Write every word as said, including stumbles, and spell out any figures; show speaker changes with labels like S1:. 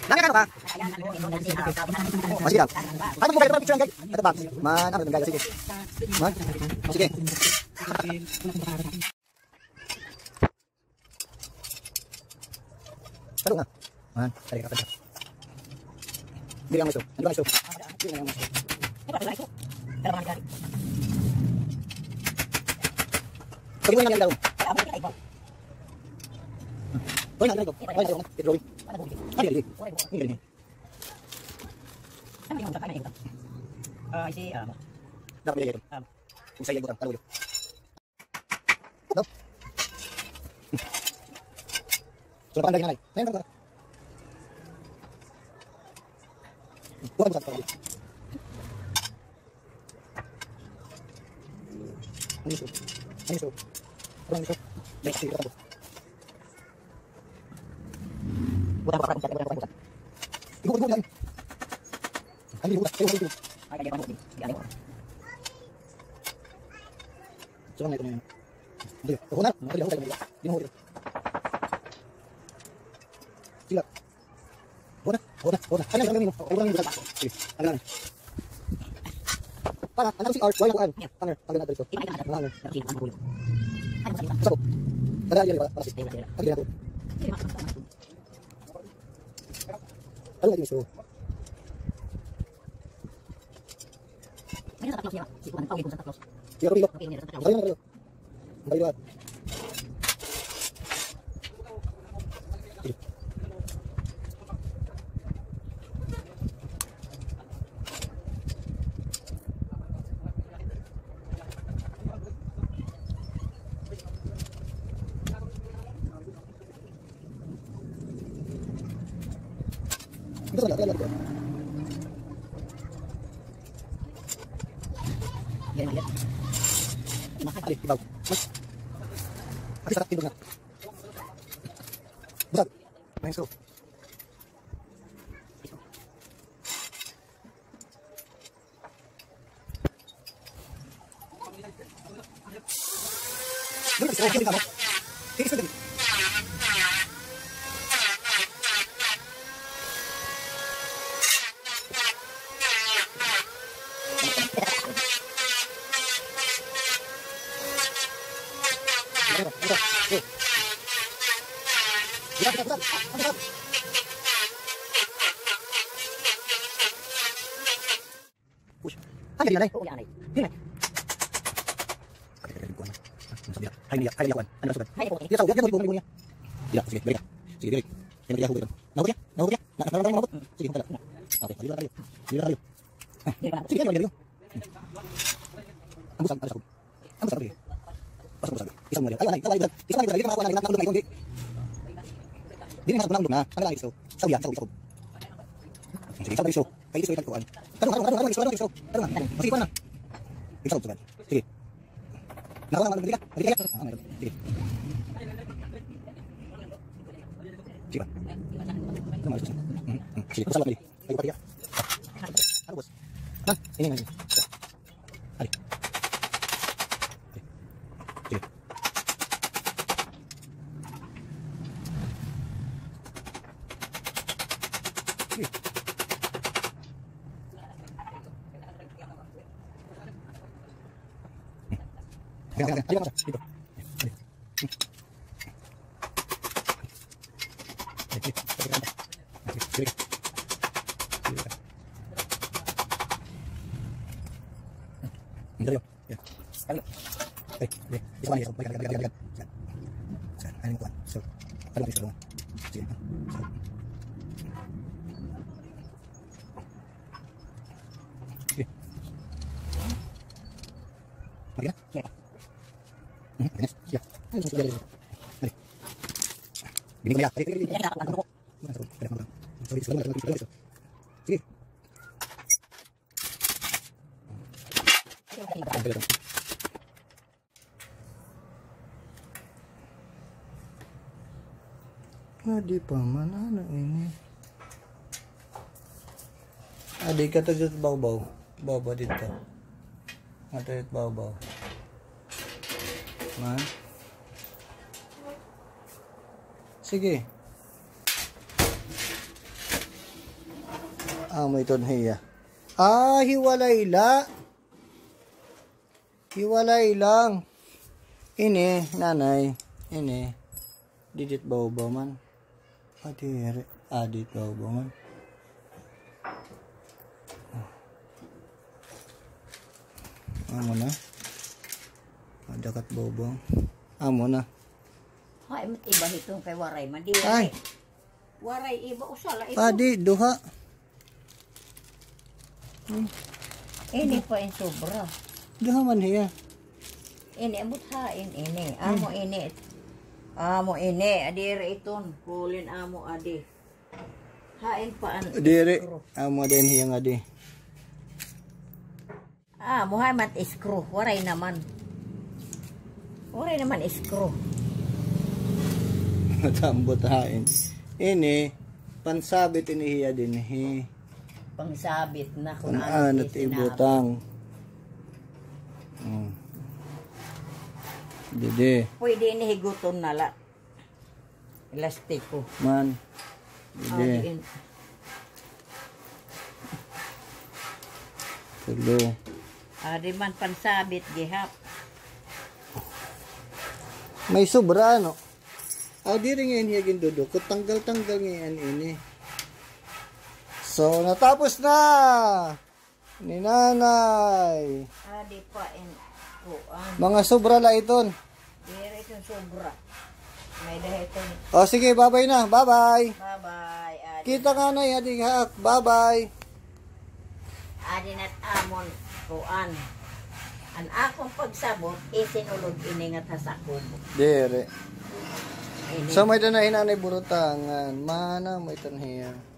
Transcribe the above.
S1: Lagi kan, Pak? Masih daw. Ay, mo kayo picture guys. Ito box. Man, ano guys, sige. Man. Sige. Taruh nga. Man, tarik ka pa. Bili ang iso. Ano ba iso? Bili ang iso. Pwede mo lang daw. Hoy, nalagay ko. Hoy, nalagay ko. Drawing. Ano yan? Ano yan?
S2: Ano yung kakain ito? Ah, isi um.
S1: Dapat nilagay ito.
S2: Um.
S1: Kung sa'yo ko, talulo. No? So, napakandali na lang. Ayan, ayan, ayan. Bukan bukan bukan. Ano ito? Ano ito? Ano ito? Next year ako. Bukan bukan bukan bukan bukan. Ibu ibu lagi. Ani ibu, ibu ibu.
S2: Ay kaya pamukti. Di ano.
S1: So ano ito na. Hindi. Ako na. Hindi ako tayo. Hindi mo ito. Sila. Bona, bona, bona. Ano yung gagawin mo? Ako lang yung bukas. Sige. Ano lang. Para, ano si art? Wala ko ano. Panger, panger natin ito.
S2: Iba ito na.
S1: Panger.
S2: Kasi ang bulo. Ano sa
S1: Sabo. Para yan para si.
S2: Ayun, ayun.
S1: Pagila ko. Ano lagi gusto?
S2: May nataklos niya. Si Juan Paulo sa taklos.
S1: Siya ko dito.
S2: Okay, niya sa taklos.
S1: Ayun na kayo. Bayad. Ito sa lahat, lahat.
S2: Yan yan.
S1: Ali, ibaw. Mas. Ati sarap tindog na. Busag. Nice go. Dito sa kanya mo. Tiis na din. Ay, yan ay.
S2: Oo, yan ay.
S1: Yan ay. Hay niya, hay niya kuan. Ano sugat?
S2: Hay po.
S1: Dia tahu dia dia mau niya. Tidak, sige, balik. Sige, balik. Yan dia hugot. Nahut ya? Nahut ya? Nak nak nahut. Sige, tala. Oke, dilo tayo. Dilo tayo. Sige, yan dilo. Ambusan, ada aku. Ambusan lagi. Pasok pasok. Isang mo. Ay, ay, ay, isang mo. Dito makakuha na nakakadum na ito. Dili na nakakadum na. Ano lagi so? Sabi ya, sabi, sabi. Sige, sabi so. Kayo so ito kuan. Taro, taro, taro, taro, taro, taro. Sige, kuan na. Ikaw sugat. Sige. Nakuha naman, balik ka, balik ka. Ah, meron. Sige. Sige ba? Ano malas ko siya? Sige, pasal lang balik. Ay, pati ka. Ano bos? Ha? Ini nga. Ali. Sige. Sige. Ayan, ayan, ayan, ayan, dito. Dito yun. Yan. Ano? Eh, eh, isa man yan. Balikan, balikan, balikan, balikan. Yan. Yan, ano yung kuwan? So, ano yung isa? Sige. So. Sige. Balikan na? Sige. Hmm, balikan na. Sige. Ano yung sige? Mali. Binig mo niya. Balik, balik, balik. Ano ko? Sorry, sorry, sorry, sorry, sorry. Sige.
S3: Adi paman, ano ini? Adi kata dito bau-bau, bau-bau dito. Ada dito bau-bau. Man. Sige. Amo ito hiya. Ah, hiwalay la. Hiwalay lang. Ini, nanay. Ini. Didit baw-baw man. Adire. Adit baw-baw man. Amo na. Adakat baw-baw. Amo na.
S2: Hay, matiba hitong kay waray man. Di
S3: Ay.
S2: waray iba usala ito.
S3: Padi, duha.
S2: Ini pa in sobra.
S3: Duha man hiya.
S2: Ini abot hain ini. Amo ini. Amo ini. Adire iton. Kulin amo adi. Hain pa an.
S3: Dire. Amo din hiya nga di.
S2: Ah, Muhammad screw. Waray naman. Waray naman screw.
S3: Matambot hain. Ini, pansabit ini hiya din hi.
S2: Pangsabit na kung
S3: Kung
S2: ano
S3: anot ibutang. Hmm. Dede.
S2: Pwede ini higuton na la. Elastiko.
S3: Man.
S2: Ah,
S3: Dede.
S2: diin.
S3: Tulo.
S2: Ah, di man pansabit gihap.
S3: May sobra no. Ah, di rin ngayon hiya gindudo. Kung tanggal-tanggal ngayon ini. So, natapos na ni nanay.
S2: Ah, di pa in kuan.
S3: Mga sobra la iton.
S2: Dire itong sobra. May dahiton.
S3: O sige, bye-bye na. Bye-bye.
S2: Bye-bye. Adi.
S3: Kita nga na adi hak. Bye-bye.
S2: Adi nat amon kuan. An akong pagsabot isinulog ini nga tasakob.
S3: Dire.
S2: Ini.
S3: So, may tanahin na burutangan. Mana mo iton hiya.